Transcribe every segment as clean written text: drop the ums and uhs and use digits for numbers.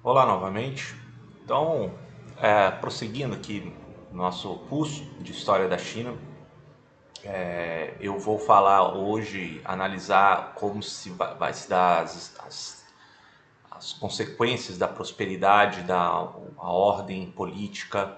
Olá novamente. Então, prosseguindo aqui no nosso curso de História da China, eu vou falar hoje, analisar como vai se dar as consequências da prosperidade, a ordem política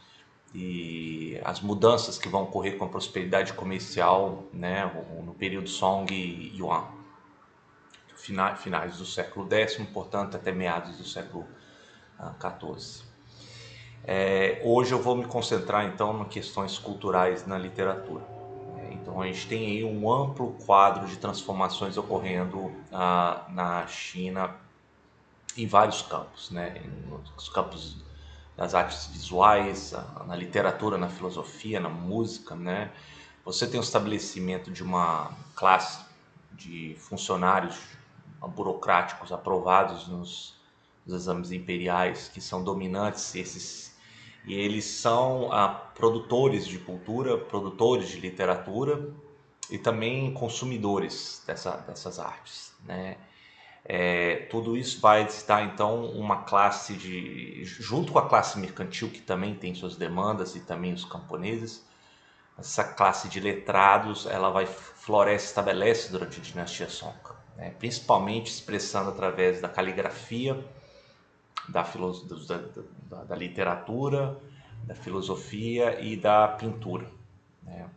e as mudanças que vão ocorrer com a prosperidade comercial, né, no período Song e Yuan, finais do século X, portanto, até meados do século XIV. Hoje eu vou me concentrar então em questões culturais na literatura. Então a gente tem aí um amplo quadro de transformações ocorrendo na China em vários campos, né? Nos campos das artes visuais, na literatura, na filosofia, na música, né? Você tem o estabelecimento de uma classe de funcionários burocráticos aprovados nos exames imperiais que são dominantes, e eles são produtores de cultura, produtores de literatura e também consumidores dessas artes, né? Tudo isso vai estar então uma classe junto com a classe mercantil, que também tem suas demandas, e também os camponeses. Essa classe de letrados, ela vai floresce, estabelece durante a dinastia Song, né? Principalmente expressando através da caligrafia, da, da literatura, da filosofia e da pintura, né?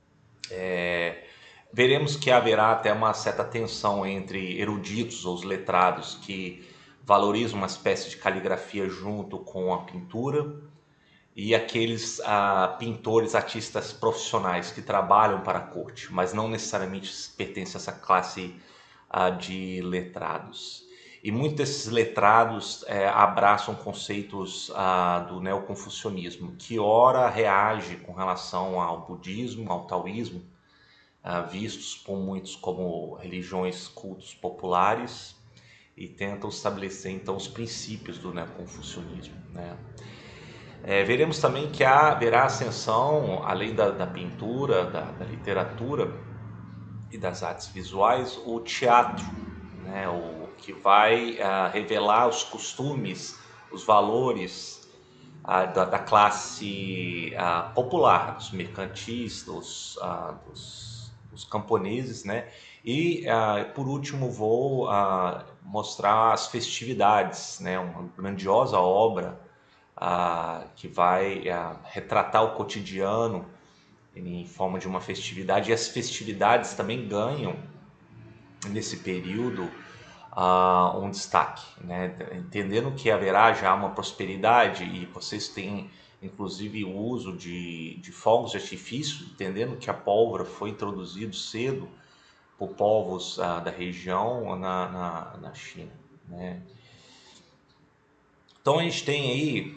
Veremos que haverá até uma certa tensão entre eruditos ou os letrados que valorizam uma espécie de caligrafia junto com a pintura, e aqueles pintores, artistas profissionais que trabalham para a corte, mas não necessariamente pertencem a essa classe de letrados. E muitos desses letrados abraçam conceitos do neoconfucionismo, que ora reage com relação ao budismo, ao taoísmo, vistos por muitos como religiões, cultos populares, e tentam estabelecer então os princípios do neoconfucionismo, né? Veremos também que haverá ascensão, além da pintura, da literatura e das artes visuais, o teatro, né? O que vai revelar os costumes, os valores da classe popular, dos mercantis, dos camponeses, né? E por último vou mostrar as festividades, né? Uma grandiosa obra que vai retratar o cotidiano em forma de uma festividade, e as festividades também ganham nesse período um destaque, né? Entendendo que haverá já uma prosperidade, e vocês têm inclusive o uso de fogos de artifício, entendendo que a pólvora foi introduzido cedo por povos da região na China, né? Então a gente tem aí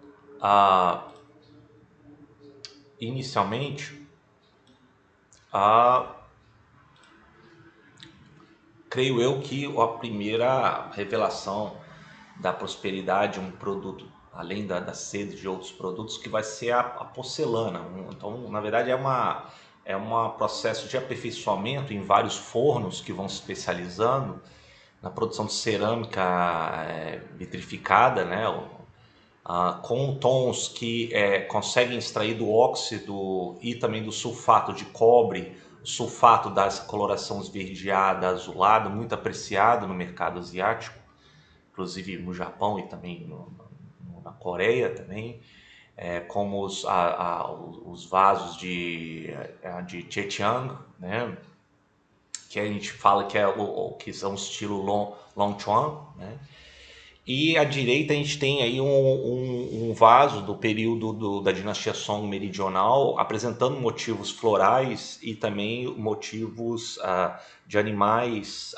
inicialmente a creio eu que a primeira revelação da prosperidade, um produto além da sede de outros produtos, que vai ser a porcelana. Então, na verdade, é um processo de aperfeiçoamento em vários fornos que vão se especializando na produção de cerâmica vitrificada, né? Com tons que conseguem extrair do óxido e também do sulfato de cobre, o sulfato dá essa coloração esverdeada, azulada, muito apreciado no mercado asiático, inclusive no Japão e também na Coreia também, como os vasos de Zhejiang, né? Que a gente fala que que são estilo Longchuan, né? E à direita a gente tem aí um vaso do período da dinastia Song meridional, apresentando motivos florais e também motivos de animais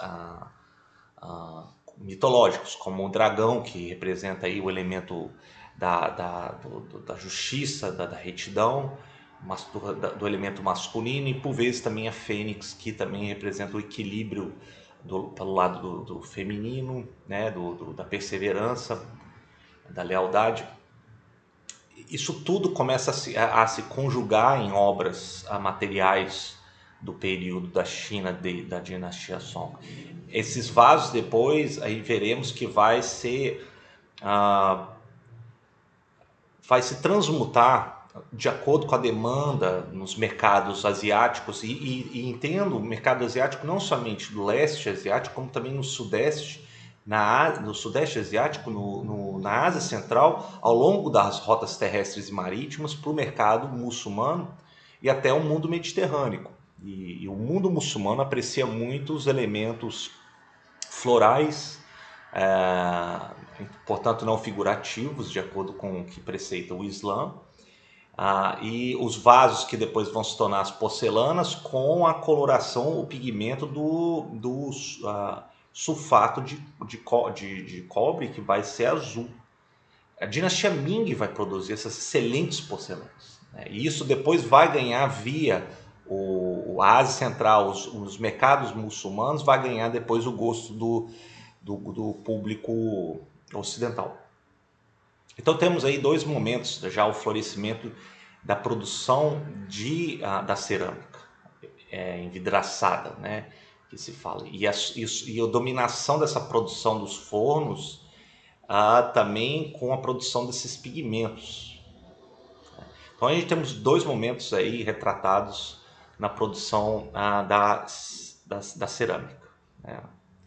mitológicos, como o dragão, que representa aí o elemento da justiça, da retidão, do elemento masculino, e por vezes também a fênix, que também representa o equilíbrio pelo lado do feminino, né, da perseverança, da lealdade. Isso tudo começa a se conjugar em obras materiais do período da China, da dinastia Song. Esses vasos depois, aí veremos que vai ser ah, vai se transmutar de acordo com a demanda nos mercados asiáticos, e entendo o mercado asiático não somente do leste asiático, como também no sudeste, no sudeste asiático, na Ásia Central, ao longo das rotas terrestres e marítimas, para o mercado muçulmano e até o mundo mediterrâneo. E o mundo muçulmano aprecia muito os elementos florais, portanto não figurativos, de acordo com o que preceita o Islã, e os vasos que depois vão se tornar as porcelanas com a coloração, o pigmento do sulfato de cobre, que vai ser azul. A dinastia Ming vai produzir essas excelentes porcelanas, né? E isso depois vai ganhar via a Ásia Central, os mercados muçulmanos, vai ganhar depois o gosto do público ocidental. Então temos aí dois momentos, já o florescimento da produção da cerâmica envidraçada, né, que se fala, e a dominação dessa produção dos fornos, também com a produção desses pigmentos. Então a gente temos dois momentos aí retratados na produção da cerâmica, né.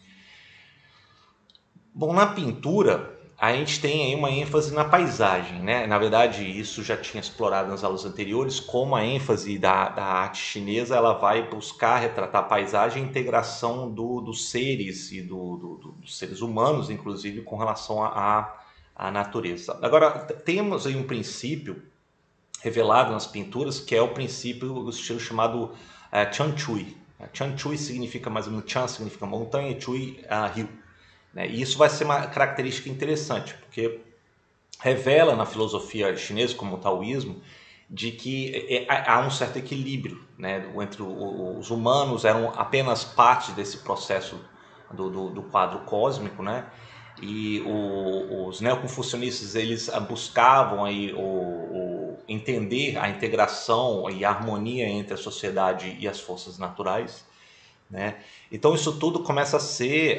Bom, na pintura a gente tem aí uma ênfase na paisagem, né? Na verdade, isso já tinha explorado nas aulas anteriores, como a ênfase da arte chinesa, ela vai buscar retratar a paisagem e a integração dos seres e dos seres humanos, inclusive, com relação à natureza. Agora, temos aí um princípio revelado nas pinturas, que é o princípio do estilo chamado Chan Chui. Chan Chui significa mais ou menos, Chan significa montanha e Chui rio. E isso vai ser uma característica interessante, porque revela na filosofia chinesa, como o taoísmo, de que há um certo equilíbrio, né, entre os humanos eram apenas parte desse processo do quadro cósmico, né, e os neoconfucionistas eles buscavam aí entender a integração e a harmonia entre a sociedade e as forças naturais, né. Então isso tudo começa a ser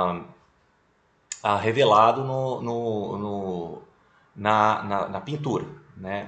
revelado na pintura, né?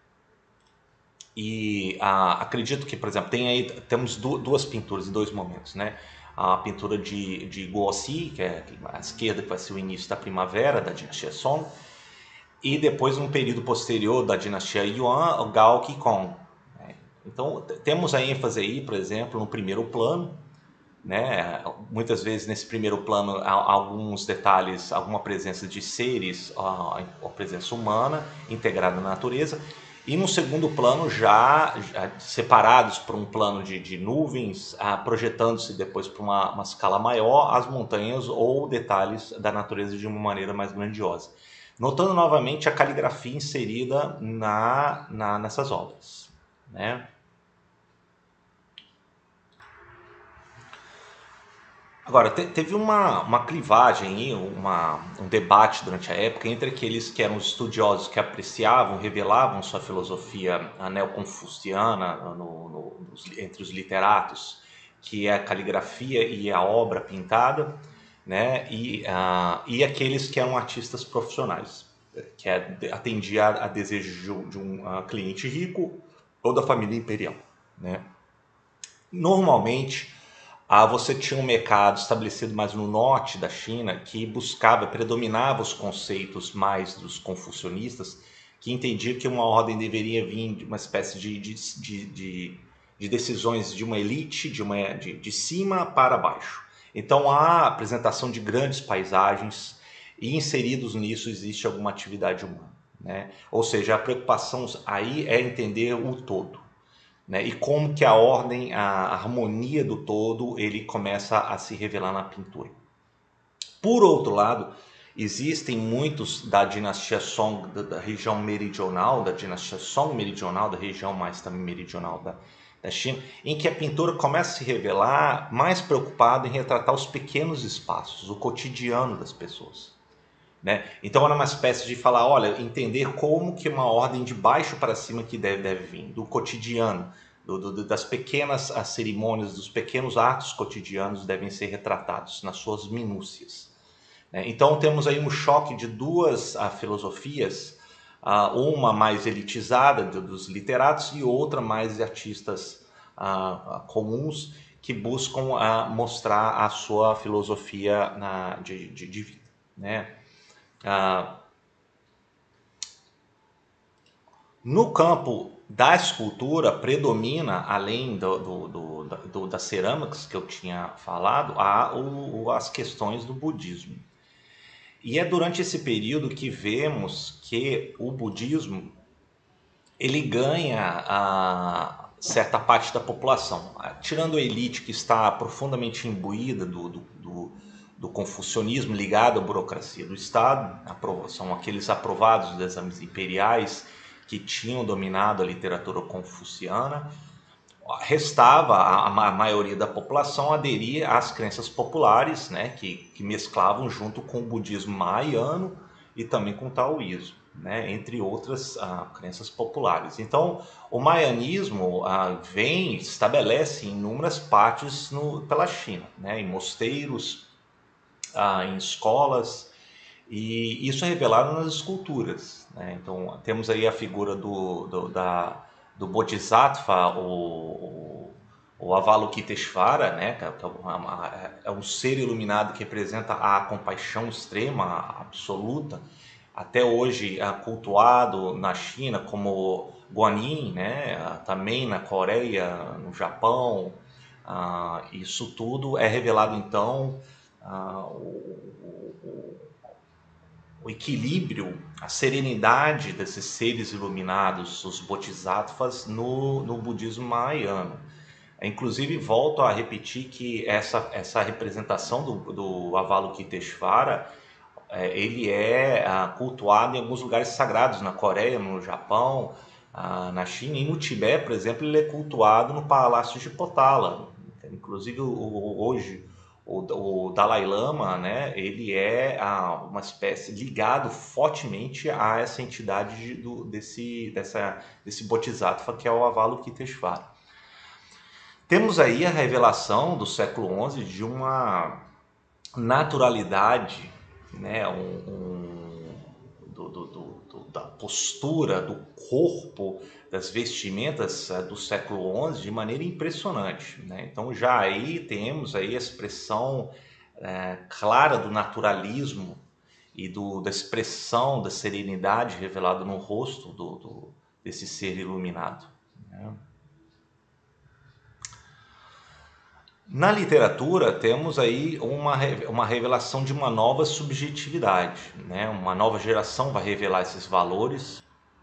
E acredito que, por exemplo, temos duas pinturas em dois momentos, né? A pintura de Guoxi, que é à esquerda, que vai ser o início da primavera da dinastia Song, e depois, num período posterior da dinastia Yuan, o Gao Qigong. Então, temos a ênfase aí, por exemplo, no primeiro plano, né? Muitas vezes nesse primeiro plano há alguns detalhes, alguma presença de seres, a presença humana integrada na natureza, e no segundo plano já separados por um plano de nuvens, projetando-se depois para uma escala maior as montanhas ou detalhes da natureza de uma maneira mais grandiosa. Notando novamente a caligrafia inserida nessas obras, né? Agora, teve uma clivagem, um debate durante a época entre aqueles que eram estudiosos que apreciavam, revelavam sua filosofia neoconfuciana entre os literatos, que é a caligrafia e a obra pintada, né? E aqueles que eram artistas profissionais, que atendia a desejo de um cliente rico ou da família imperial, né? Normalmente, você tinha um mercado estabelecido mais no norte da China que predominava os conceitos mais dos confucionistas, que entendia que uma ordem deveria vir de uma espécie de decisões de uma elite, de cima para baixo. Então há apresentação de grandes paisagens e inseridos nisso existe alguma atividade humana, né? Ou seja, a preocupação aí é entender o todo, né? E como que a ordem, a harmonia do todo, ele começa a se revelar na pintura. Por outro lado, existem muitos da dinastia Song, da região meridional, da dinastia Song meridional, da região mais também meridional da China, em que a pintura começa a se revelar mais preocupada em retratar os pequenos espaços, o cotidiano das pessoas, né? Então era uma espécie de falar, olha, entender como que uma ordem de baixo para cima que deve vir, do cotidiano, das pequenas cerimônias, dos pequenos atos cotidianos devem ser retratados nas suas minúcias, né? Então temos aí um choque de duas filosofias, uma mais elitizada dos literatos e outra mais de artistas comuns que buscam mostrar a sua filosofia de vida, né? No campo da escultura predomina, além das cerâmicas que eu tinha falado, as questões do budismo. E é durante esse período que vemos que o budismo ele ganha certa parte da população, tirando a elite que está profundamente imbuída do confucionismo ligado à burocracia do Estado, são aqueles aprovados dos exames imperiais que tinham dominado a literatura confuciana. Restava a maioria da população aderir às crenças populares, né, que mesclavam junto com o budismo mahayano e também com o taoísmo, né, entre outras crenças populares. Então, o mahayanismo estabelece inúmeras partes pela China, né, em mosteiros, em escolas, e isso é revelado nas esculturas, né? Então, temos aí a figura do Bodhisattva, o Avalokiteshvara, né? Que é um ser iluminado que representa a compaixão extrema, absoluta, até hoje cultuado na China como Guanyin, né? Também na Coreia, no Japão. Isso tudo é revelado então o equilíbrio, a serenidade desses seres iluminados, os bodhisattvas, no budismo mahayano. Inclusive, volto a repetir que essa representação do Avalokiteshvara, ele é cultuado em alguns lugares sagrados, na Coreia, no Japão, na China e no Tibete, por exemplo, ele é cultuado no Palácio de Potala. Inclusive, hoje, o Dalai Lama, né, ele é uma espécie ligado fortemente a essa entidade desse Bodhisattva que é o Avalokiteshvara. Temos aí a revelação do século XI de uma naturalidade, né, da postura, do corpo, das vestimentas do século XI de maneira impressionante, né? Então já aí temos aí a expressão clara do naturalismo e da expressão da serenidade revelada no rosto desse ser iluminado, né? Na literatura temos aí uma revelação de uma nova subjetividade, né? Uma nova geração vai revelar esses valores.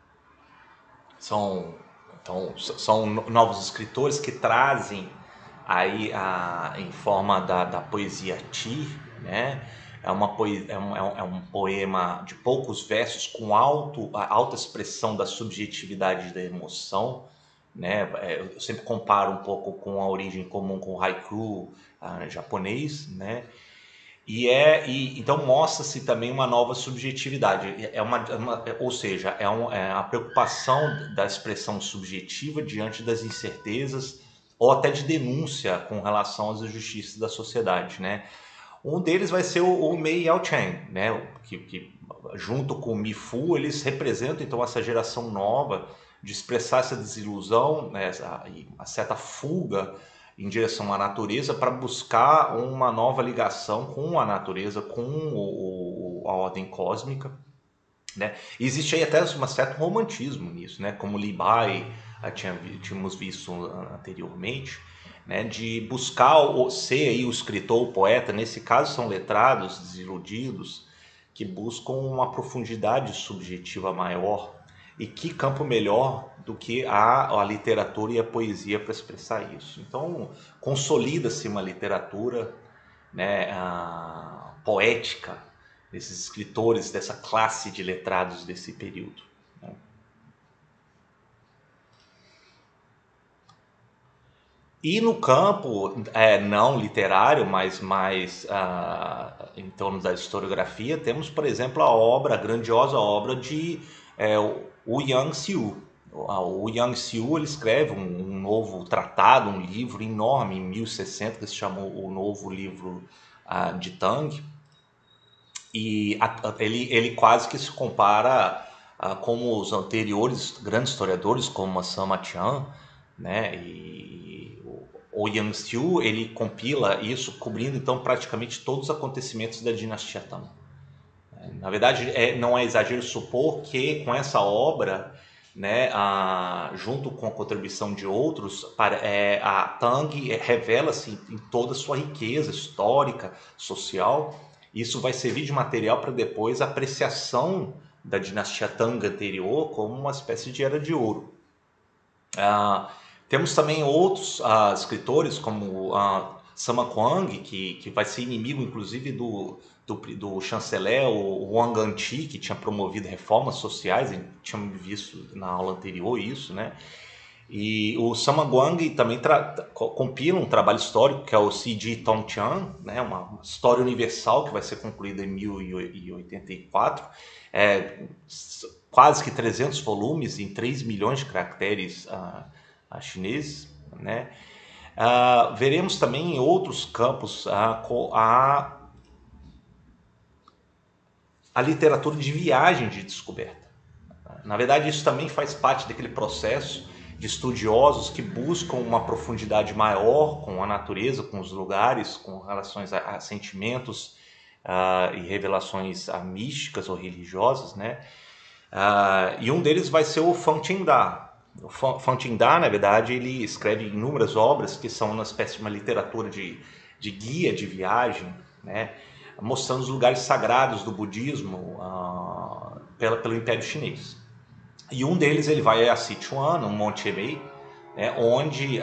São novos escritores que trazem aí em forma da poesia Ti, né? É um poema de poucos versos com alta expressão da subjetividade e da emoção, né? Eu sempre comparo um pouco com a origem comum com o haiku japonês, né? Então mostra-se também uma nova subjetividade, ou seja, a preocupação da expressão subjetiva diante das incertezas ou até de denúncia com relação às injustiças da sociedade, né? Um deles vai ser o Mei Yao-cheng, né? Que junto com o Mi-Fu eles representam então essa geração nova de expressar essa desilusão, né? A certa fuga em direção à natureza para buscar uma nova ligação com a natureza, com a ordem cósmica, né? E existe aí até um certo romantismo nisso, né? Como Li Bai tínhamos visto anteriormente, né? De buscar ser aí o escritor, o poeta, nesse caso são letrados, desiludidos, que buscam uma profundidade subjetiva maior. E que campo melhor do que a literatura e a poesia para expressar isso? Então, consolida-se uma literatura, né, poética desses escritores, dessa classe de letrados desse período, né? E no campo não literário, mas mais em torno da historiografia, temos, por exemplo, a grandiosa obra de Wu Yang-Xiu. O Yang-Xiu ele escreve um novo tratado, um livro enorme em 1060, que se chamou o Novo Livro de Tang, E ele quase que se compara como os anteriores grandes historiadores, como Assam Tian, né? E o Yang Xiu, ele compila isso, cobrindo então praticamente todos os acontecimentos da dinastia Tang. Na verdade, não é exagero supor que com essa obra, né, junto com a contribuição de outros, a Tang revela-se em toda a sua riqueza histórica, social. Isso vai servir de material para depois a apreciação da dinastia Tang anterior como uma espécie de era de ouro. Temos também outros escritores, como Sima Kuang, que vai ser inimigo, inclusive, do chanceler, o Wang Anti, que tinha promovido reformas sociais, a gente tinha visto na aula anterior isso, né? E o Sima Kuang também compila um trabalho histórico, que é o C.G. Tongtian, né? Uma história universal que vai ser concluída em 1084. Quase que 300 volumes em 3 milhões de caracteres chineses, né? Veremos também em outros campos a literatura de viagem de descoberta. Na verdade, isso também faz parte daquele processo de estudiosos que buscam uma profundidade maior com a natureza, com os lugares, com relações a sentimentos e revelações místicas ou religiosas, né? E um deles vai ser o Fan Tien-da. O Fan Tien-da, na verdade, ele escreve inúmeras obras que são uma espécie de uma literatura de guia de viagem, né? Mostrando os lugares sagrados do budismo pelo Império Chinês. E um deles ele vai a Sichuan, um Monte Ebei, né, onde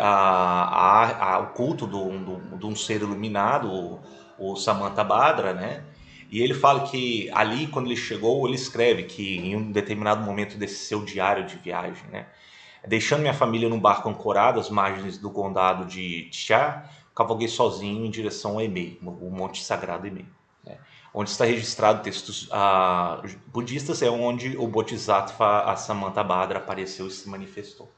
o culto de um ser iluminado, o Samantabhadra, né? E ele fala que ali, quando ele chegou, ele escreve que em um determinado momento desse seu diário de viagem, né? Deixando minha família num barco ancorado às margens do condado de Xia, cavalguei sozinho em direção a Emei, o Monte Sagrado Emei, né? Onde está registrado textos budistas, é onde o Bodhisattva Samantabhadra apareceu e se manifestou.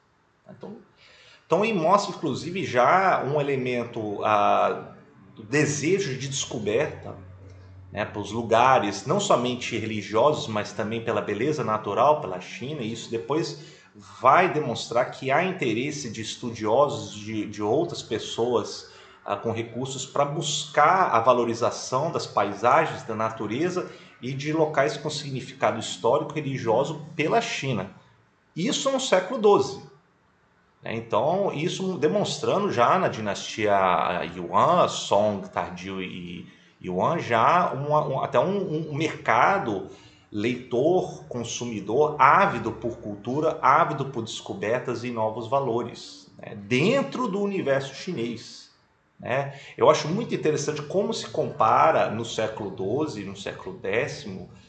Então ele mostra, inclusive, já um elemento do desejo de descoberta, né, para os lugares, não somente religiosos, mas também pela beleza natural, pela China, e isso depois vai demonstrar que há interesse de estudiosos, de outras pessoas com recursos para buscar a valorização das paisagens, da natureza e de locais com significado histórico e religioso pela China. Isso no século XII. Então, isso demonstrando já na dinastia Yuan, Song, Tardio e Yuan, já até um mercado leitor, consumidor, ávido por cultura, ávido por descobertas e novos valores, né, dentro do universo chinês. Né? Eu acho muito interessante como se compara no século XII, no século X,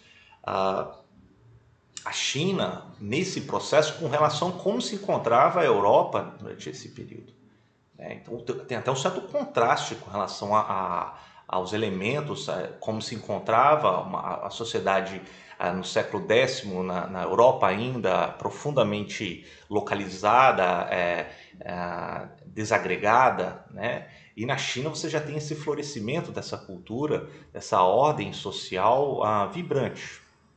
a China nesse processo com relação a como se encontrava a Europa durante esse período. Então tem até um certo contraste com relação aos elementos, como se encontrava a sociedade no século X, na Europa ainda profundamente localizada, desagregada, né? E na China você já tem esse florescimento dessa cultura, dessa ordem social vibrante.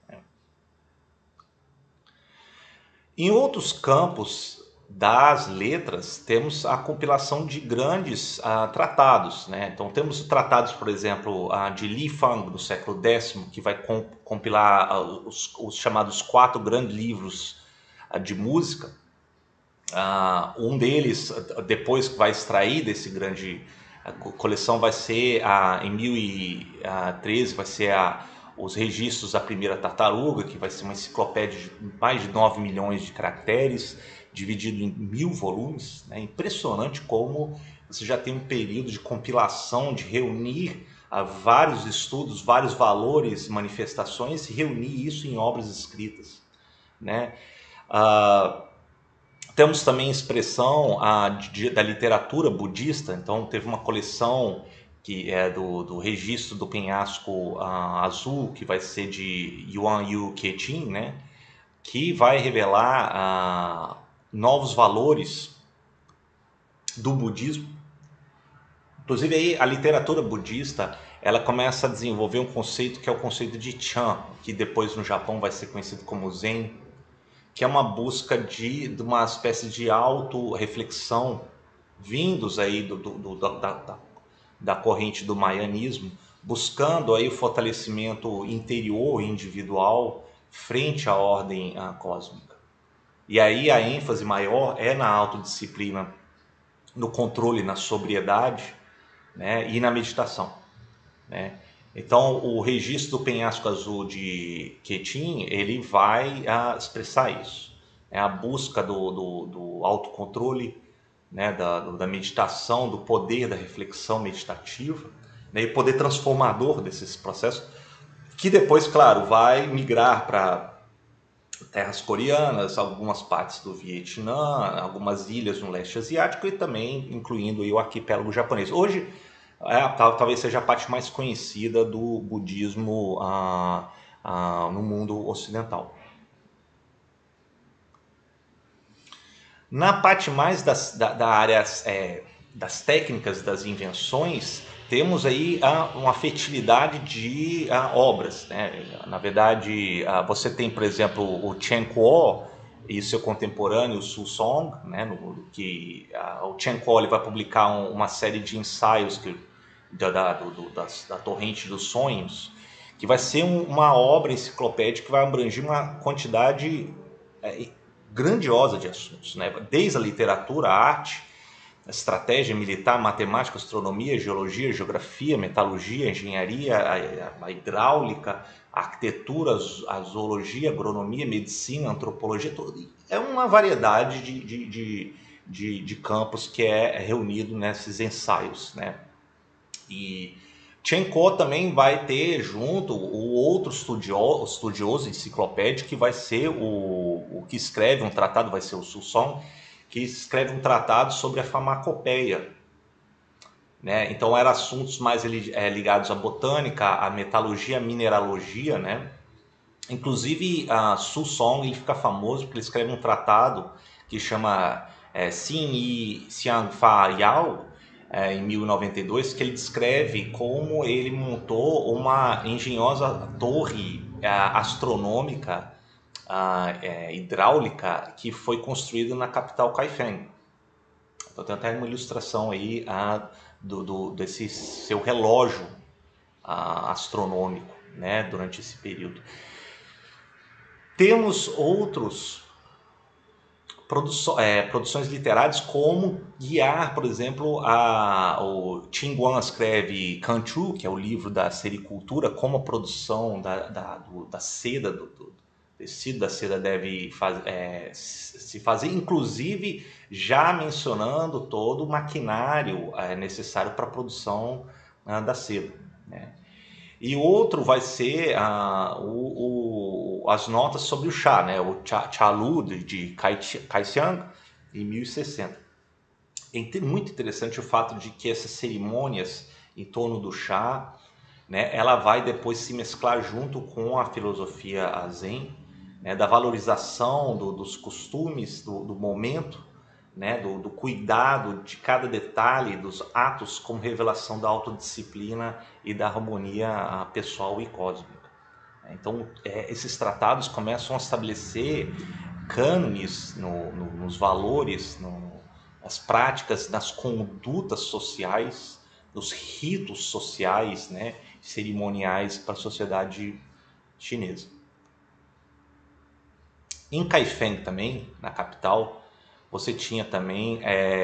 Em outros campos das letras, temos a compilação de grandes tratados, né? Então, temos tratados, por exemplo, de Li Fang, do século X, que vai compilar os chamados 4 grandes livros de música. Um deles, depois que vai extrair desse grande coleção, vai ser, em 1013, vai ser os registros da primeira tartaruga, que vai ser uma enciclopédia de mais de 9 milhões de caracteres, dividido em 1000 volumes. É impressionante como você já tem um período de compilação, de reunir vários estudos, vários valores, manifestações, e reunir isso em obras escritas, né? Temos também expressão da literatura budista. Então teve uma coleção que é do registro do penhasco azul, que vai ser de Yuan Yu Keqin, né? Que vai revelar novos valores do budismo. Inclusive aí a literatura budista ela começa a desenvolver um conceito que é o conceito de Chan, que depois no Japão vai ser conhecido como Zen, que é uma busca de uma espécie de auto-reflexão vindos aí da corrente do maianismo, buscando aí o fortalecimento interior e individual frente à ordem cósmica. E aí a ênfase maior é na autodisciplina, no controle, na sobriedade, né, e na meditação, né? Então, o registro do penhasco azul de Quetin, ele vai expressar isso. É a busca do autocontrole, né, da meditação, do poder da reflexão meditativa, né, e o poder transformador desses processos, que depois, claro, vai migrar para terras coreanas, algumas partes do Vietnã, algumas ilhas no leste asiático e também incluindo aí o arquipélago japonês. Hoje, talvez seja a parte mais conhecida do budismo no mundo ocidental. Na parte mais da área das técnicas, das invenções, temos aí uma fertilidade de obras, né? Na verdade, você tem, por exemplo, o Chen Kuo e seu contemporâneo, o Su Song, né? O Chen Kuo ele vai publicar uma série de ensaios da Torrente dos Sonhos, que vai ser uma obra enciclopédica que vai abranger uma quantidade grandiosa de assuntos, né? Desde a literatura, a arte, a estratégia militar, matemática, astronomia, geologia, geografia, metalurgia, engenharia, a hidráulica, a arquitetura, a zoologia, agronomia, medicina, antropologia, é uma variedade de campos que é reunido nesses ensaios, né? E Chen Ko também vai ter junto o outro estudioso enciclopédico, que vai ser o que escreve um tratado, vai ser o Su Song, que escreve um tratado sobre a farmacopeia, né? Então eram assuntos mais ligados à botânica, à metalurgia, à mineralogia, né? Inclusive a Su Song ele fica famoso porque ele escreve um tratado que chama Xin Yi Xiang Fa Yao, em 1092, que ele descreve como ele montou uma engenhosa torre astronômica hidráulica que foi construída na capital Kaifeng. Então tem até uma ilustração aí desse seu relógio astronômico, né, durante esse período. Temos outros produções literárias, como guiar, por exemplo, o Qin Guan escreve Kanchu, que é o livro da sericultura, como a produção da seda, do tecido da seda deve se fazer, inclusive já mencionando todo o maquinário necessário para a produção da seda, né? E outro vai ser as notas sobre o chá, né? O Chalu de Kaixiang, em 1060. É muito interessante o fato de que essas cerimônias em torno do chá, né, ela vai depois se mesclar junto com a filosofia Zen, né, da valorização dos costumes, do momento, né, do cuidado de cada detalhe dos atos como revelação da autodisciplina e da harmonia pessoal e cósmica. Então, esses tratados começam a estabelecer cânones nos valores, nas práticas, nas condutas sociais, nos ritos sociais, né, cerimoniais para a sociedade chinesa. Em Kaifeng também, na capital, você tinha também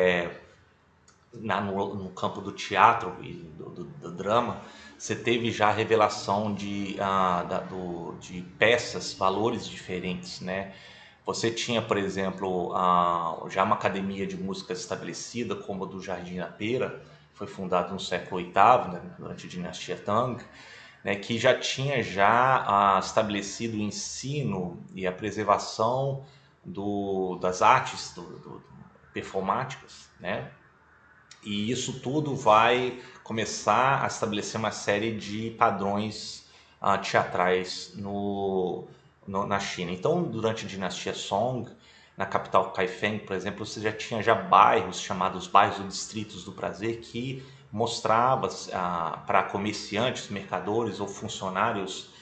no campo do teatro e do drama, você teve já a revelação de peças, valores diferentes, né? Você tinha, por exemplo, já uma academia de música estabelecida, como a do Jardim da Pera, foi fundado no século VIII, né, durante a dinastia Tang, né, que já tinha estabelecido o ensino e a preservação das artes performáticas, né? E isso tudo vai começar a estabelecer uma série de padrões teatrais na China. Então, durante a dinastia Song, na capital Kaifeng, por exemplo, você já tinha bairros chamados bairros ou distritos do prazer, que mostrava para comerciantes, mercadores ou funcionários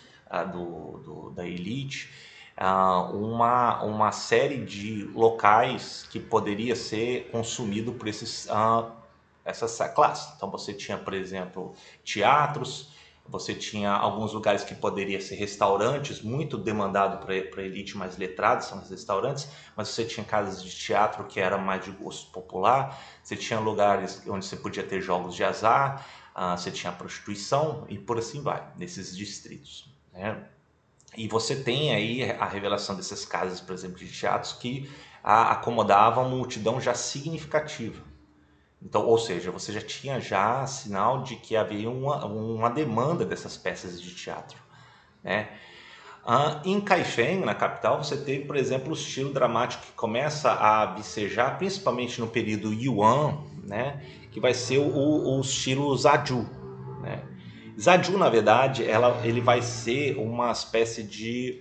da elite uma série de locais que poderia ser consumido por essa classe. Então você tinha, por exemplo, teatros, você tinha alguns lugares que poderiam ser restaurantes, muito demandado para a elite mais letrada, são os restaurantes, mas você tinha casas de teatro que era mais de gosto popular, você tinha lugares onde você podia ter jogos de azar, você tinha prostituição e por assim vai, nesses distritos, né? E você tem aí a revelação dessas casas, por exemplo, de teatros que acomodavam uma multidão já significativa. Então, ou seja, você já tinha já sinal de que havia uma demanda dessas peças de teatro, né? Em Kaifeng, na capital, você teve, por exemplo, o estilo dramático que começa a vicejar, principalmente no período Yuan, né? Que vai ser o estilo Zaju, né? Zaju, na verdade, ele vai ser uma espécie de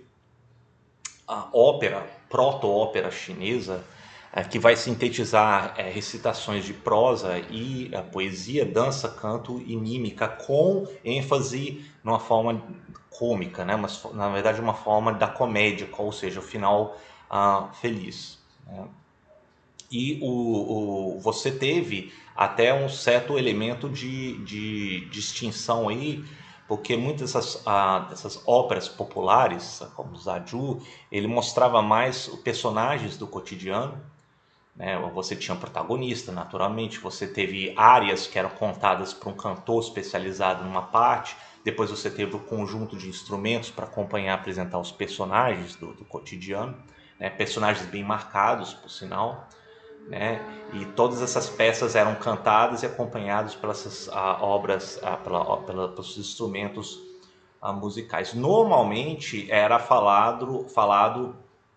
ópera, proto-ópera chinesa, que vai sintetizar recitações de prosa e poesia, dança, canto e mímica, com ênfase numa forma cômica, né? Mas, na verdade, uma forma da comédia, ou seja, o final feliz, né? E você teve até um certo elemento de distinção aí, porque muitas dessas óperas populares, como Zaju, ele mostrava mais os personagens do cotidiano, né? Você tinha um protagonista, naturalmente, você teve áreas que eram contadas por um cantor especializado numa parte, depois você teve o conjunto de instrumentos para acompanhar, apresentar os personagens do cotidiano, né? Personagens bem marcados, por sinal, né? E todas essas peças eram cantadas e acompanhadas pelas obras, pelos instrumentos musicais. Normalmente era falado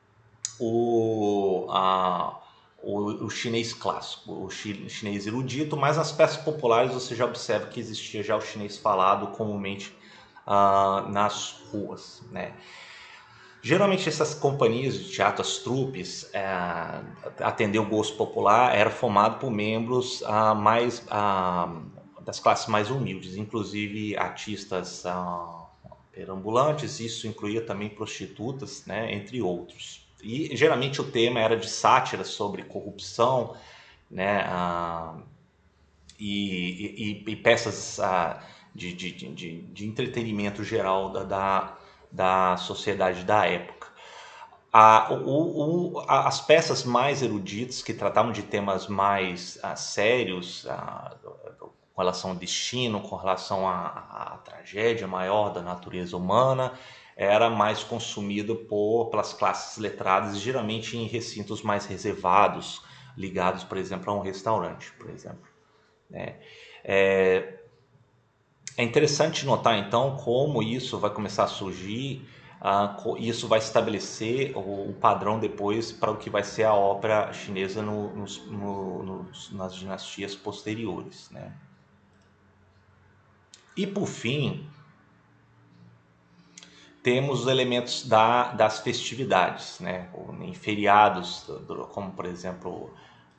o, a, o chinês clássico, o chinês erudito, mas nas peças populares você já observa que existia já o chinês falado comumente nas ruas, né? Geralmente essas companhias de teatro, as trupes, atender o gosto popular, era formado por membros das classes mais humildes, inclusive artistas perambulantes, isso incluía também prostitutas, né, entre outros. E geralmente o tema era de sátira sobre corrupção, né, e peças de entretenimento geral da sociedade da época. As peças mais eruditas, que tratavam de temas mais sérios, com relação ao destino, com relação à tragédia maior da natureza humana, era mais consumido pelas classes letradas, geralmente em recintos mais reservados, ligados, por exemplo, a um restaurante, por exemplo, né? É interessante notar então como isso vai começar a surgir, isso vai estabelecer o padrão depois para o que vai ser a ópera chinesa nas dinastias posteriores, né? E por fim, temos os elementos das festividades, né? Em feriados, como por exemplo,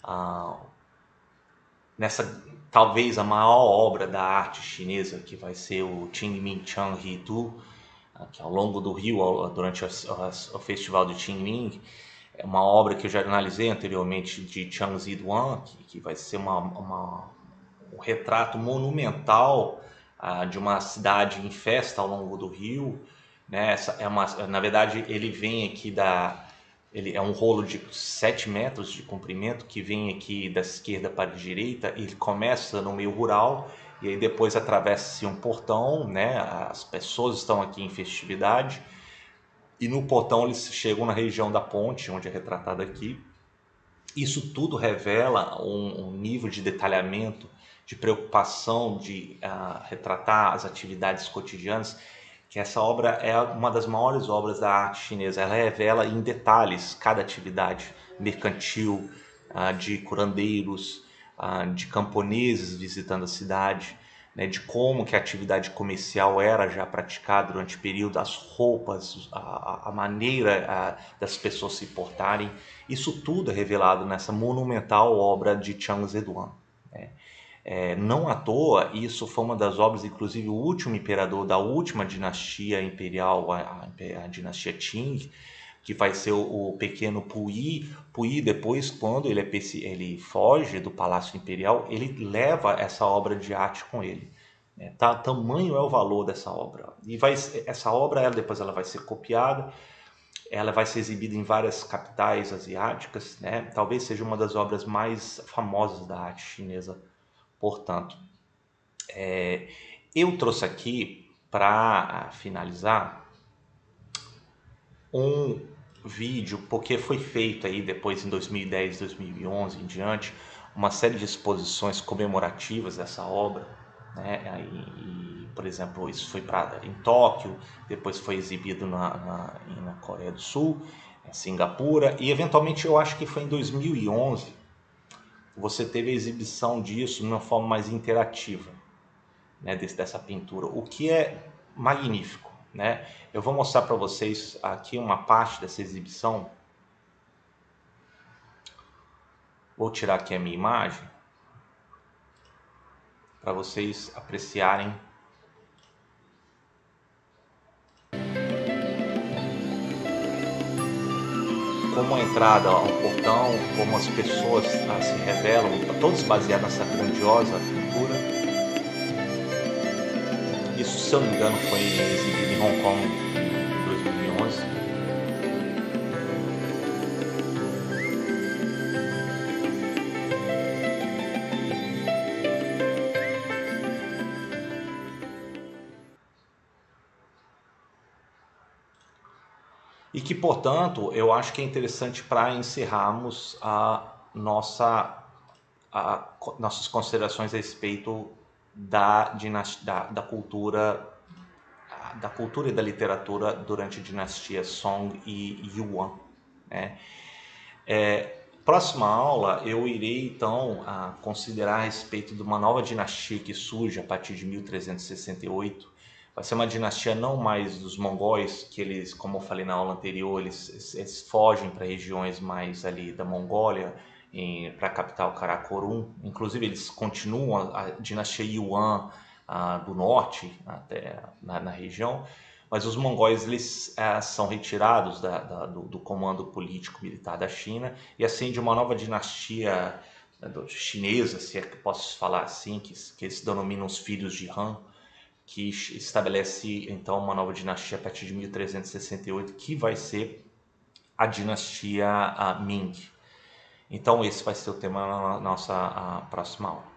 nessa talvez a maior obra da arte chinesa, que vai ser o Qingming Changjidu, que ao longo do rio, durante o festival de Qingming, é uma obra que eu já analisei anteriormente de Chang Ziduan, que vai ser um retrato monumental de uma cidade em festa ao longo do rio, né? Na verdade, ele vem aqui ele é um rolo de 7 metros de comprimento que vem aqui da esquerda para a direita. Ele começa no meio rural e aí depois atravessa-se um portão, né? As pessoas estão aqui em festividade e no portão eles chegam na região da ponte, onde é retratado aqui. Isso tudo revela um nível de detalhamento, de preocupação de retratar as atividades cotidianas, que essa obra é uma das maiores obras da arte chinesa. Ela revela em detalhes cada atividade mercantil, de curandeiros, de camponeses visitando a cidade, né, de como que a atividade comercial era já praticada durante o período, as roupas, a maneira das pessoas se portarem. Isso tudo é revelado nessa monumental obra de Chang Zeduan, né? Não à toa, isso foi uma das obras, inclusive o último imperador da última dinastia imperial, a dinastia Qing, que vai ser o pequeno Puyi. Puyi depois, quando ele foge do Palácio Imperial, ele leva essa obra de arte com ele. Tamanho é o valor dessa obra. E essa obra depois ela vai ser copiada, ela vai ser exibida em várias capitais asiáticas, né? Talvez seja uma das obras mais famosas da arte chinesa, portanto. Eu trouxe aqui, para finalizar, um vídeo, porque foi feito aí depois em 2010, 2011 em diante, uma série de exposições comemorativas dessa obra, né? Por exemplo, isso foi em Tóquio, depois foi exibido na Coreia do Sul, em Singapura, e eventualmente eu acho que foi em 2011 você teve a exibição disso de uma forma mais interativa, né, dessa pintura, o que é magnífico, né? Eu vou mostrar para vocês aqui uma parte dessa exibição. Vou tirar aqui a minha imagem para vocês apreciarem como a entrada ao portão, como as pessoas se revelam, todos baseados nessa grandiosa pintura. Isso, se eu não me engano, foi exibido em Hong Kong em 2011. E que, portanto, eu acho que é interessante para encerrarmos nossas considerações a respeito da cultura e da literatura durante a dinastia Song e Yuan, né? Próxima aula eu irei então considerar a respeito de uma nova dinastia que surge a partir de 1368. Vai ser uma dinastia não mais dos mongóis, que eles, como eu falei na aula anterior, eles fogem para regiões mais ali da Mongólia, para a capital Karakorum. Inclusive eles continuam a dinastia Yuan do norte, até na região, mas os mongóis eles são retirados do comando político-militar da China e acende uma nova dinastia, né, chinesa, se é que posso falar assim, que eles denominam os filhos de Han, que estabelece então uma nova dinastia a partir de 1368, que vai ser a dinastia Ming. Então esse vai ser o tema na nossa próxima aula.